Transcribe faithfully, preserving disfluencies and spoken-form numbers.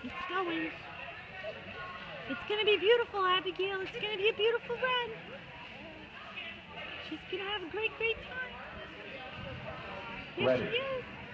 It's going. It's going to be beautiful, Abigail. It's going to be a beautiful run. She's going to have a great, great time. Here Ready. she is.